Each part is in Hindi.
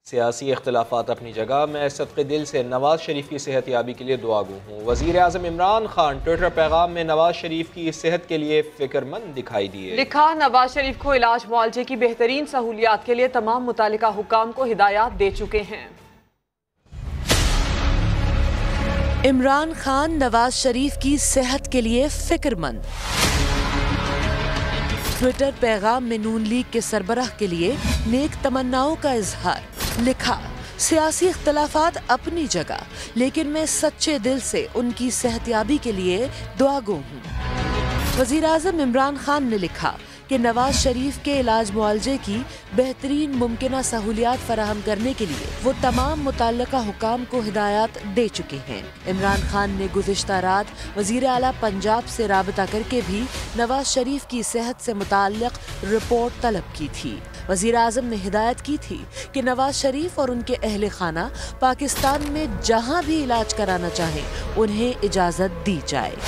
सियासी इख्तलाफात अपनी जगह, मैं सदक़े दिल से नवाज शरीफ की सेहत याबी के लिए दुआगो हूँ। वज़ीर आज़म इमरान खान ट्विटर पैगाम में नवाज शरीफ की सेहत के लिए फ़िक्रमंद दिखाई दिए। लिखा, नवाज शरीफ को इलाज मुआलजे की बेहतरीन सहूलियात के लिए तमाम मुतालिका हुक्काम को हिदायत दे चुके हैं। इमरान खान नवाज शरीफ की सेहत के लिए फ़िक्रमंद। ट्विटर पैगाम में नून लीग के सरबराह के लिए नेक तमन्नाओं का इजहार। लिखा, सियासी इख्तलाफात अपनी जगह, लेकिन मैं सच्चे दिल से उनकी सेहतयाबी के लिए दुआगो हूँ। वज़ीर आज़म इमरान खान ने लिखा कि नवाज शरीफ के इलाज मुआलजे की बेहतरीन मुमकिना सहूलियात फराहम करने के लिए वो तमाम मुतल्लका हुकाम को हिदायत दे चुके हैं। इमरान खान ने गुज़िश्ता रात वज़ीर आला पंजाब से राबता करके भी नवाज शरीफ की सेहत से मुताल्लिक़ रिपोर्ट तलब की थी। वज़ीर आज़म ने हिदायत की थी कि नवाज शरीफ और उनके अहले खाना पाकिस्तान में जहाँ भी इलाज कराना चाहें उन्हें इजाज़त दी जाए।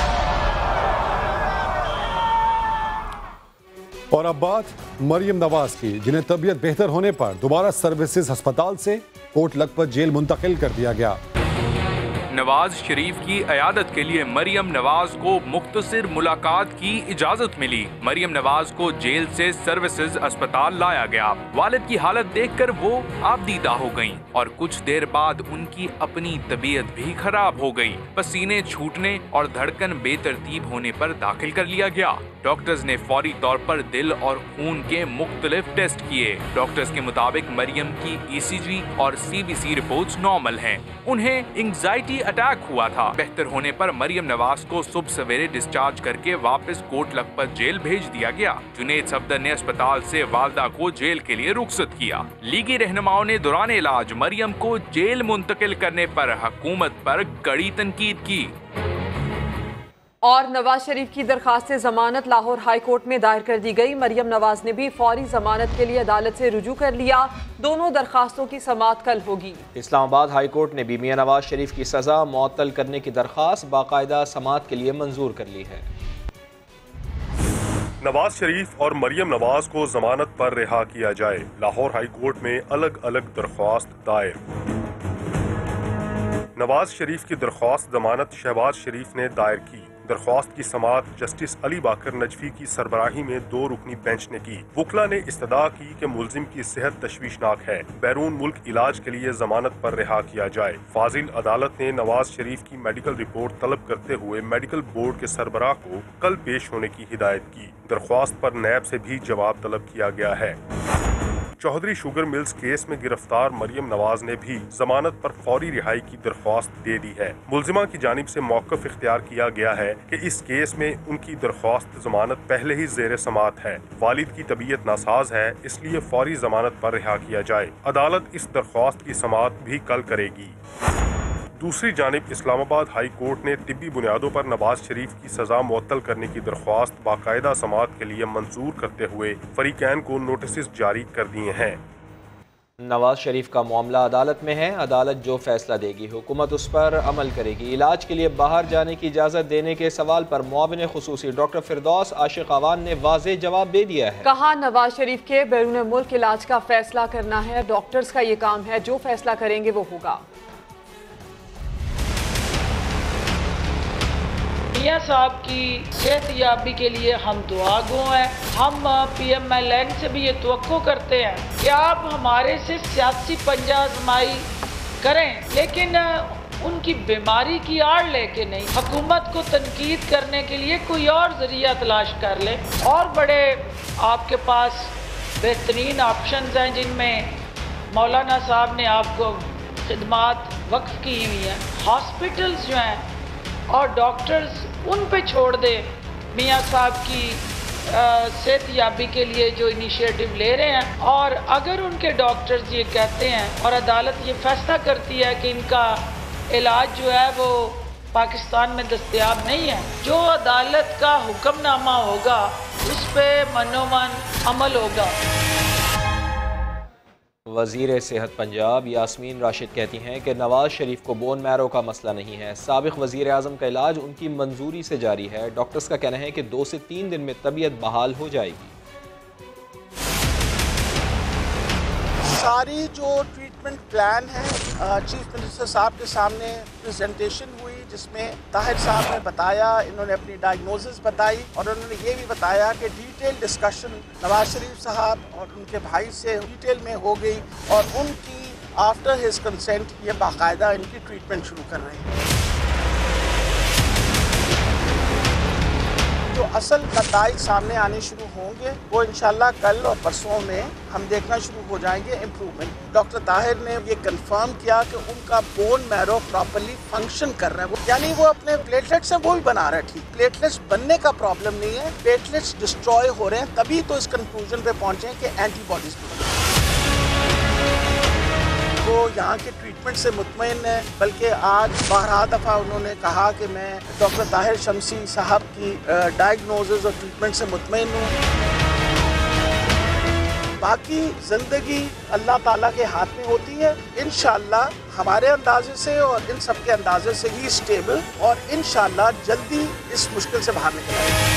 और अब बात मरियम नवाज की, जिन्हें तबीयत बेहतर होने पर दोबारा सर्विसेज अस्पताल से कोट लखपत जेल मुंतकिल कर दिया गया। नवाज शरीफ की अयादत के लिए मरियम नवाज को मुख्तसर मुलाकात की इजाजत मिली। मरियम नवाज को जेल से सर्विसेज अस्पताल लाया गया। वालिद की हालत देखकर वो आबदीदा हो गईं और कुछ देर बाद उनकी अपनी तबीयत भी खराब हो गई। पसीने छूटने और धड़कन बेतरतीब होने पर दाखिल कर लिया गया। डॉक्टर्स ने फौरी तौर पर दिल और खून के मुख्तलिफ टेस्ट किए। डॉक्टर्स के मुताबिक मरियम की ECG और CBC रिपोर्ट्स नॉर्मल हैं। उन्हें एंग्जाइटी अटैक हुआ था। बेहतर होने पर मरियम नवाज को सुबह सवेरे डिस्चार्ज करके वापस कोट लखपत जेल भेज दिया गया। जुनैद सफदर ने अस्पताल से वालदा को जेल के लिए रुखसत किया। लीगी रहनुमाओं ने दौरान इलाज मरियम को जेल मुंतकिल करने पर हुकूमत पर कड़ी तनकीद की। और नवाज शरीफ की दरखास्त से जमानत लाहौर हाई कोर्ट में दायर कर दी गई। मरियम नवाज ने भी फौरी जमानत के लिए अदालत से रुजू कर लिया। दोनों दरखास्तों की समाअत कल होगी। इस्लामाबाद हाई कोर्ट ने भी मियां नवाज शरीफ की सजा मुअत्तल करने की दरखास्त बाकायदा समाअत के लिए मंजूर कर ली है। नवाज शरीफ और मरियम नवाज को जमानत पर रिहा किया जाए, लाहौर हाई कोर्ट में अलग अलग दरख्वास्त दायर। नवाज शरीफ की दरख्वास्त जमानत शहबाज शरीफ ने दायर की। दरख्वास्त की समाअत जस्टिस अली बाकर नजफी की सरबराही में 2 रुकनी बेंच ने की। वकला ने इस्तदा की कि मुलजिम की सेहत तशवीशनाक है, बैरून मुल्क इलाज के लिए जमानत पर रिहा किया जाए। फाजिल अदालत ने नवाज शरीफ की मेडिकल रिपोर्ट तलब करते हुए मेडिकल बोर्ड के सरबराह को कल पेश होने की हिदायत की। दरख्वास्त पर नैब से भी जवाब तलब किया गया है। चौधरी शुगर मिल्स केस में गिरफ्तार मरियम नवाज ने भी जमानत पर फौरी रिहाई की दरख्वास्त दे दी है। मुलजिमा की जानिब से मौक़िफ़ इख्तियार किया गया है कि इस केस में उनकी दरख्वास्त जमानत पहले ही ज़ेर समाअत है। वालिद की तबीयत नासाज है, इसलिए फौरी जमानत पर रिहा किया जाए। अदालत इस दरख्वास्त की समाअत भी कल करेगी। दूसरी जानिब इस्लामाबाद हाई कोर्ट ने तिब्बी बुनियादों पर नवाज शरीफ की सजा मुअत्तल करने की दरख्वास्त बाकायदा समाअत के लिए मंजूर करते हुए फरीकैन को नोटिस जारी कर दिए हैं। नवाज शरीफ का मामला अदालत में है। अदालत जो फैसला देगी हुकूमत उस पर अमल करेगी। इलाज के लिए बाहर जाने की इजाज़त देने के सवाल पर मुआविन खुसूसी डॉक्टर फिरदौस आशिक अवान ने वाज़ेह जवाब दे दिया है। कहा, नवाज शरीफ के बैरून मुल्क इलाज का फैसला करना है, डॉक्टर्स का ये काम है, जो फैसला करेंगे वो होगा। मियां साहब की सेहतयाबी के लिए हम दुआगो हैं। हम PMLN से भी ये तवक्को करते हैं कि आप हमारे से सियासी पंजा आजमाई करें, लेकिन उनकी बीमारी की आड़ लेके नहीं। हुकूमत को तनकीद करने के लिए कोई और जरिया तलाश कर ले। और बड़े आपके पास बेहतरीन ऑप्शंस हैं जिनमें मौलाना साहब ने आपको खिदमात वक्फ की हुई हैं। हॉस्पिटल्स जो हैं और डॉक्टर्स उन पे छोड़ दे मियां साहब की सेहतयाबी के लिए जो इनिशिएटिव ले रहे हैं। और अगर उनके डॉक्टर्स ये कहते हैं और अदालत ये फैसला करती है कि इनका इलाज जो है वो पाकिस्तान में दस्तयाब नहीं है, जो अदालत का हुक्मनामा होगा उस पर मनोमन अमल होगा। वज़ीर सेहत पंजाब यास्मीन राशिद कहती हैं कि नवाज शरीफ को बोन मैरो का मसला नहीं है। साबिक़ वज़ीर आज़म का इलाज उनकी मंजूरी से जारी है। डॉक्टर्स का कहना है कि 2 से 3 दिन में तबीयत बहाल हो जाएगी। सारी जो ट्रीटमेंट प्लान है चीफ मिनिस्टर साहब के सामने प्रेजेंटेशन हुई, जिसमें ताहिर साहब ने बताया, इन्होंने अपनी डायग्नोसिस बताई और उन्होंने ये भी बताया कि डिटेल डिस्कशन नवाज शरीफ साहब और उनके भाई से डिटेल में हो गई और उनकी आफ्टर हिज कंसेंट ये बाकायदा इनकी ट्रीटमेंट शुरू कर रहे हैं। जो असल नताइज सामने आने शुरू होंगे वो इंशाल्लाह कल और परसों में हम देखना शुरू हो जाएंगे इम्प्रूवमेंट। डॉक्टर ताहिर ने ये कंफर्म किया कि उनका बोन मैरो प्रॉपर्ली फंक्शन कर रहा है, यानी वो अपने प्लेटलेट्स हैं वो भी बना रहा है ठीक। प्लेटलेट्स बनने का प्रॉब्लम नहीं है, प्लेटलेट्स डिस्ट्रॉय हो रहे हैं, तभी तो इस कंक्लूजन पे पहुंचे कि एंटीबॉडीज वो यहाँ के ट्रीटमेंट से मुतमईन है। बल्कि आज 12 दफ़ा उन्होंने कहा कि मैं डॉक्टर ताहिर शमसी साहब की डायग्नोसिस और ट्रीटमेंट से मुतमईन हूँ। बाकी ज़िंदगी अल्लाह ताला के हाथ में होती है। इंशाअल्लाह हमारे अंदाजे से और इन सब के अंदाजे से ही स्टेबल और इंशाअल्लाह जल्दी इस मुश्किल से बाहर निकलेंगे।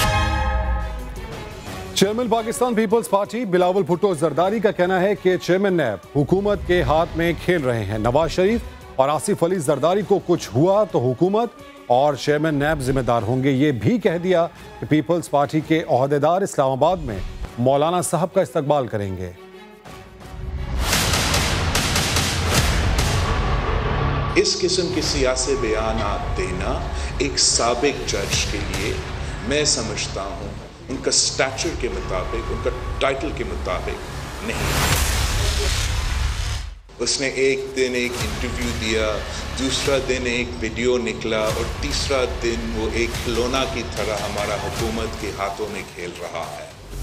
Chairman Pakistan People's party Bilawal Bhutto Zardari का कहना है कि चेयरमैन नैब हुकूमत के हाथ में खेल रहे हैं। नवाज शरीफ और आसिफ अली जरदारी को कुछ हुआ तो हुकूमत और चेयरमैन नैब जिम्मेदार होंगे। ये भी कह दिया कि पीपल्स पार्टी के ओहदेदार इस्लामाबाद में मौलाना साहब का इस्तकबाल करेंगे। इस किस्म के सियासी बयानात देना एक साबिक जज के लिए मैं समझता हूँ उनका स्टैचर के मुताबिक, उनका टाइटल के मुताबिक नहीं। उसने एक दिन एक इंटरव्यू दिया, दूसरा दिन एक वीडियो निकला और तीसरा दिन वो एक खिलौना की तरह हमारा हुकूमत के हाथों में खेल रहा है।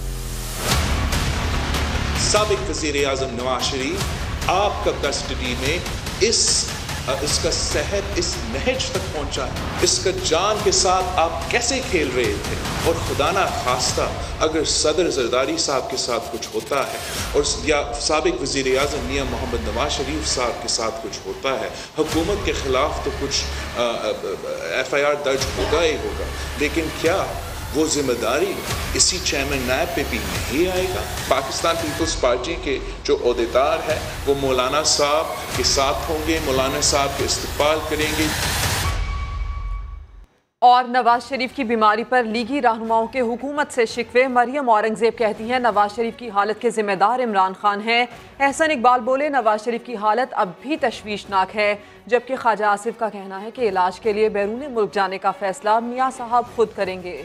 साबिक वज़ीर आज़म नवाज शरीफ आपका कस्टडी में इसका सेहत इस नहज तक पहुंचा है। इसका जान के साथ आप कैसे खेल रहे थे? और खुदा ना खास्ता अगर सदर जरदारी साहब के साथ कुछ होता है और या साबिक वज़ीर आज़म मियां मोहम्मद नवाज शरीफ साहब के साथ कुछ होता है, हुकूमत के ख़िलाफ़ तो कुछ FIR दर्ज होगा ही होगा, लेकिन क्या वो जिम्मेदारी इसी चेयरमैन नैब पे भी नहीं आएगा? पाकिस्तान पीपल्स पार्टी के जो ओहदेदार है वो मौलाना साहब के साथ होंगे, मौलाना साहब के इस्तकबाल करेंगे। और नवाज शरीफ की बीमारी पर लीगी रहनुमाओं के हुकूमत से शिकवे। मरियम औरंगजेब कहती हैं नवाज शरीफ की हालत के जिम्मेदार इमरान खान हैं। एहसन इकबाल बोले नवाज शरीफ की हालत अब भी तशवीशनाक है, जबकि ख्वाजा आसिफ का कहना है कि इलाज के लिए बैरून मुल्क जाने का फैसला मियां साहब खुद करेंगे।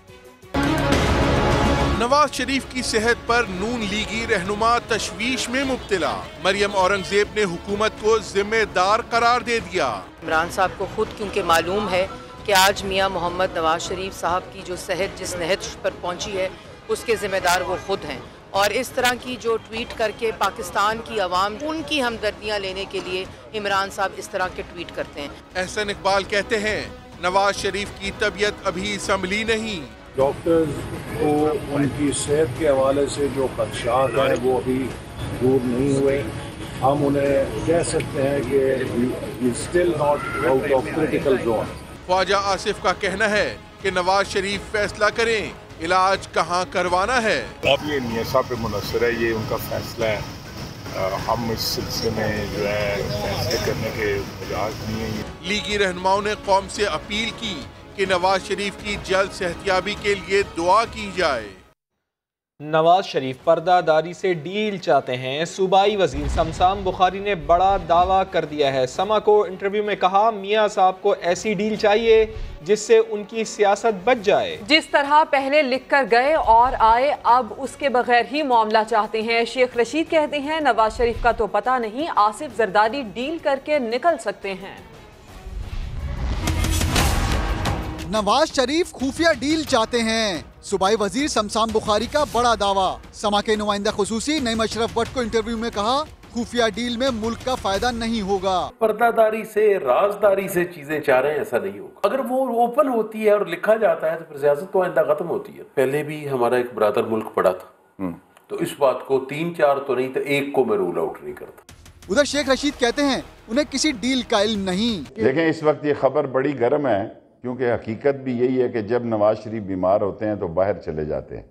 नवाज शरीफ की सेहत पर नून लीगी रहनुमा तशवीश में मुब्तला। मरियम औरंगजेब ने हुकूमत को जिम्मेदार करार दे दिया। इमरान साहब को खुद क्योंकि मालूम है कि आज मियां मोहम्मद नवाज शरीफ साहब की जो सेहत जिस नहज पर पहुंची है उसके जिम्मेदार वो खुद हैं। और इस तरह की जो ट्वीट करके पाकिस्तान की आवाम उनकी हमदर्दियाँ लेने के लिए इमरान साहब इस तरह के ट्वीट करते हैं। एहसन इकबाल कहते हैं नवाज शरीफ की तबीयत अभी संभली नहीं। डॉक्टर्स को उनकी सेहत के हवाले से जो खदशात हैं वो अभी दूर नहीं हुए। हम उन्हें कह सकते हैं कि still not out of critical zone. Khawaja Asif का कहना है कि नवाज शरीफ फैसला करें इलाज कहाँ करवाना है। अब ये मियां साहब पे मुनसर है, ये उनका फैसला है। हम इस सिलसिले में जो है फैसले करने के इजाज़ नहीं है। लीगी रहनुमाओं ने कौम से अपील की कि नवाज शरीफ की जल्द सेहतियाबी के लिए दुआ की जाए। नवाज शरीफ पर्दादारी से डील चाहते हैं। सूबाई वजीर शमशान बुखारी ने बड़ा दावा कर दिया है। समा को इंटरव्यू में कहा मियां साहब को ऐसी डील चाहिए जिससे उनकी सियासत बच जाए। जिस तरह पहले लिख कर गए और आए अब उसके बगैर ही मामला चाहते हैं। शेख रशीद कहते हैं नवाज शरीफ का तो पता नहीं, आसिफ जरदारी डील करके निकल सकते हैं। नवाज शरीफ खुफिया डील चाहते हैं। सूबाई वजीर शमशान बुखारी का बड़ा दावा। समा के नुमाइंदा खुसूसी नईम अशरफ भट्ट को इंटरव्यू में कहा खुफिया डील में मुल्क का फायदा नहीं होगा। पर्दादारी से राजदारी से चीजें चाह रहे हैं, ऐसा नहीं होगा। अगर वो ओपन होती है और लिखा जाता है तो फिर सियासत तो आइंदा खत्म होती है। पहले भी हमारा एक ब्रादर मुल्क पड़ा था, तो इस बात को 3-4 तो नहीं तो 1 को मैं रूल आउट नहीं करता। उधर शेख रशीद कहते हैं उन्हें किसी डील का इल्म नहीं। देखें इस वक्त ये खबर बड़ी गर्म है, क्योंकि हकीकत भी यही है कि जब नवाज शरीफ बीमार होते हैं तो बाहर चले जाते हैं,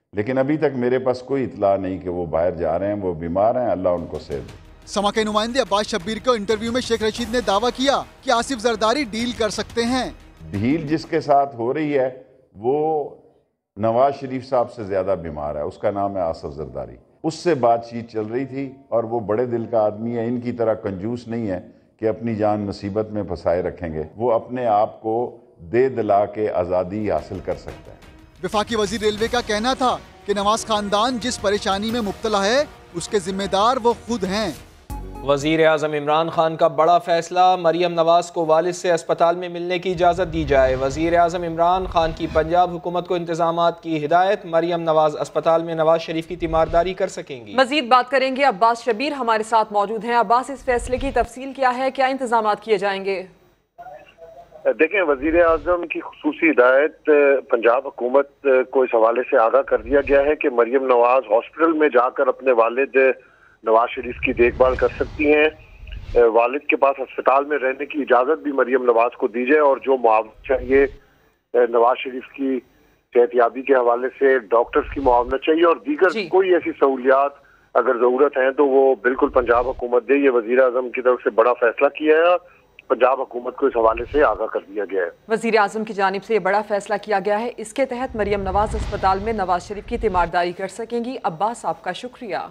लेकिन अभी तक मेरे पास कोई इतला नहीं कि वो बाहर जा रहे हैं, वो बीमार हैं, अल्लाह उनको सेहत दे। समा के नुमाइंदे अब्बास शब्बीर को इंटरव्यू में शेख रशीद ने दावा किया कि आसिफ जरदारी डील कर सकते हैं। डील जिसके साथ हो रही है वो नवाज शरीफ साहब से ज्यादा बीमार है, उसका नाम है आसिफ जरदारी। उससे बातचीत चल रही थी और वो बड़े दिल का आदमी है, इनकी तरह कंजूस नहीं है कि अपनी जान मुसीबत में फंसाए रखेंगे। वो अपने आप को दे दिला के आज़ादी हासिल कर सकता है। वफाकी वजीर रेलवे का कहना था कि नवाज खानदान जिस परेशानी में मुब्तला है उसके जिम्मेदार वो खुद हैं। वजीर आज़म इमरान खान का बड़ा फैसला, मरियम नवाज को वालिद से अस्पताल में मिलने की इजाज़त दी जाए। वजीर आज़म इमरान खान की पंजाब हुकूमत को इंतजामात की हिदायत, मरियम नवाज अस्पताल में नवाज शरीफ की तीमारदारी कर सकेंगी। मजीद बात करेंगे, अब्बास शब्बीर हमारे साथ मौजूद हैं। अब्बास, इस फैसले की तफसील क्या है, क्या इंतजामात किए जाएंगे? देखें, वजीर आज़म की खुसूसी हिदायत पंजाब हुकूमत को इस हवाले से आगाह कर दिया गया है कि मरियम नवाज हॉस्पिटल में जाकर अपने वालिद नवाज शरीफ की देखभाल कर सकती हैं। वालिद के पास अस्पताल में रहने की इजाज़त भी मरियम नवाज को दी जाए और जो मुआवजा चाहिए नवाज शरीफ की सेहतयाबी के हवाले से डॉक्टर्स की मुआवजा चाहिए और दीगर कोई ऐसी सहूलियात अगर ज़रूरत है तो वो बिल्कुल पंजाब हुकूमत दे। ये वजीर आज़म की तरफ से बड़ा फैसला किया है, पंजाब हुकूमत को इस हवाले से आगाह कर दिया गया है। वजीर आज़म की जानिब से ये बड़ा फैसला किया गया है। इसके तहत मरियम नवाज अस्पताल में नवाज शरीफ की तीमारदारी कर सकेंगी। अब्बास, आपका शुक्रिया।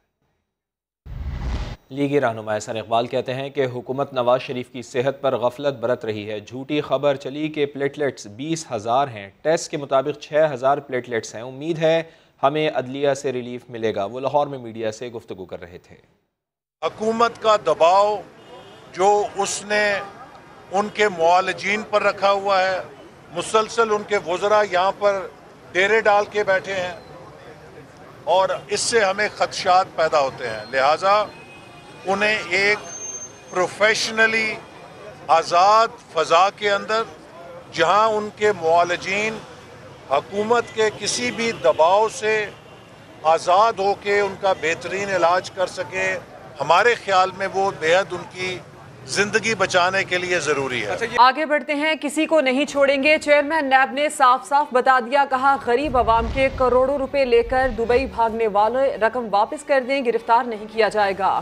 लीगी रहनुमा एहसन इकबाल कहते हैं कि हुकूमत नवाज शरीफ की सेहत पर गफलत बरत रही है। झूठी खबर चली कि प्लेटलेट्स 20,000 हैं, टेस्ट के मुताबिक 6,000 प्लेटलेट्स हैं। उम्मीद है हमें अदलिया से रिलीफ मिलेगा। वो लाहौर में मीडिया से गुफ्तगू कर रहे थे। हुकूमत का दबाव जो उसने उनके मुआलजीन पर रखा हुआ है, मुसलसल उनके वज़रा यहाँ पर डेरे डाल के बैठे हैं और इससे हमें खदशात पैदा होते हैं। लिहाजा उन्हें एक प्रोफेशनली आज़ाद फ़ज़ा के अंदर, जहाँ उनके मुआलजीन हुकूमत के किसी भी दबाव से आज़ाद होके उनका बेहतरीन इलाज कर सके, हमारे ख्याल में वो बेहद उनकी जिंदगी बचाने के लिए जरूरी है। आगे बढ़ते हैं, किसी को नहीं छोड़ेंगे। चेयरमैन नैब ने साफ साफ बता दिया, कहा गरीब आवाम के करोड़ों रुपए लेकर दुबई भागने वाले रकम वापस कर दें, गिरफ्तार नहीं किया जाएगा।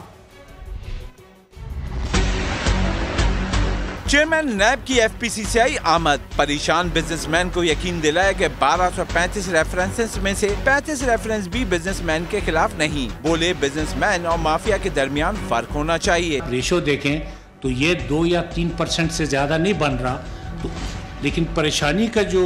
चेयरमैन नैब की FPCCI आमद, परेशान बिजनेसमैन को यकीन दिलाया कि 1235 रेफरेंसेस में से 35 रेफरेंस भी बिजनेसमैन के खिलाफ नहीं। बोले बिजनेसमैन और माफिया के दरमियान फर्क होना चाहिए। रेशो देखें तो ये 2 या 3% से ज्यादा नहीं बन रहा, तो लेकिन परेशानी का जो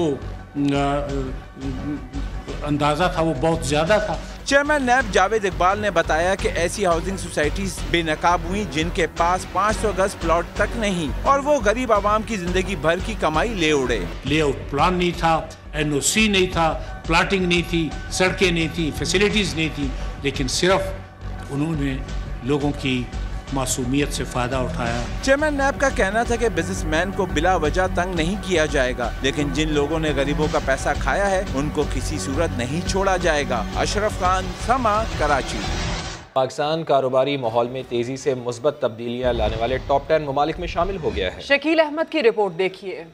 अंदाजा था वो बहुत ज्यादा था। चेयरमैन नैब जावेद इकबाल ने बताया कि ऐसी हाउसिंग सोसाइटीज बेनकाब हुई जिनके पास 500 गज प्लॉट तक नहीं और वो गरीब आवाम की जिंदगी भर की कमाई ले उड़े। लेआउट प्लान नहीं था, NOC नहीं था, प्लाटिंग नहीं थी, सड़कें नहीं थी, फैसिलिटीज नहीं थी, लेकिन सिर्फ उन्होंने लोगों की मासूमियत से फायदा उठाया। चेयरमैन नैब का कहना था कि बिजनेसमैन को बिला वजह तंग नहीं किया जाएगा, लेकिन जिन लोगों ने गरीबों का पैसा खाया है उनको किसी सूरत नहीं छोड़ा जाएगा। अशरफ खान, समा, कराची। पाकिस्तान कारोबारी माहौल में तेजी से मुस्बत तब्दीलियां लाने वाले टॉप 10 ममालिक में शामिल हो गया है। शकील अहमद की रिपोर्ट देखिए।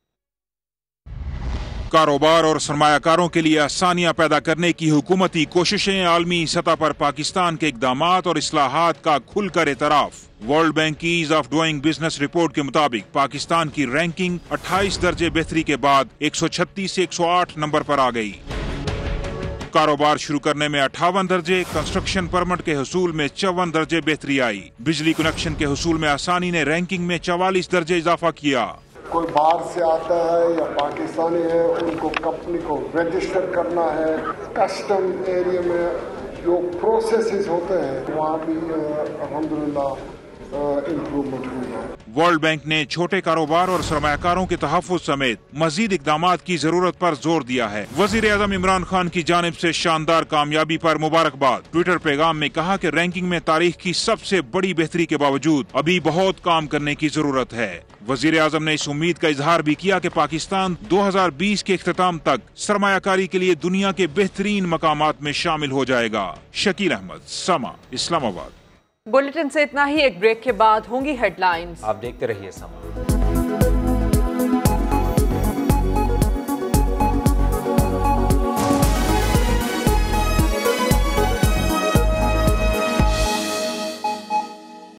कारोबार और सरमायाकारों के लिए आसानियां पैदा करने की हुकूमती कोशिशें, आलमी सतह पर पाकिस्तान के इकदामात और इस्लाहात का खुलकर एतराफ। वर्ल्ड बैंक की ease of doing business report के मुताबिक पाकिस्तान की रैंकिंग 28 दर्जे बेहतरी के बाद 136 से 108 नंबर पर आ गई। कारोबार शुरू करने में 58 दर्जे, कंस्ट्रक्शन परमिट के हुसूल में 54 दर्जे बेहतरी आई। बिजली कनेक्शन के हुसूल में आसानी ने रैंकिंग में 44 दर्जे इजाफा किया। कोई बाहर से आता है या पाकिस्तानी है, उनको कंपनी को रजिस्टर करना है। कस्टम एरिया में जो प्रोसेसेस होते हैं वहाँ भी अल्हम्दुलिल्लाह इम्प्रूवमेंट हुई है। वर्ल्ड बैंक ने छोटे कारोबार और सरमायाकारों के तहफ़्फ़ुज़ समेत मजीद इक़दामात की जरूरत पर जोर दिया है। वज़ीर आज़म इमरान खान की जानिब से शानदार कामयाबी पर मुबारकबाद। ट्विटर पैगाम में कहा कि रैंकिंग में तारीख की सबसे बड़ी बेहतरी के बावजूद अभी बहुत काम करने की जरूरत है। वज़ीर आज़म ने इस उम्मीद का इजहार भी किया कि पाकिस्तान 2020 के इख्तिताम तक सरमायाकारी के लिए दुनिया के बेहतरीन मकामात में शामिल हो जाएगा। शकील अहमद, समा, इस्लामाबाद। बुलेटिन से इतना ही। एक ब्रेक के बाद होंगी हेडलाइंस। आप देखते रहिए समा।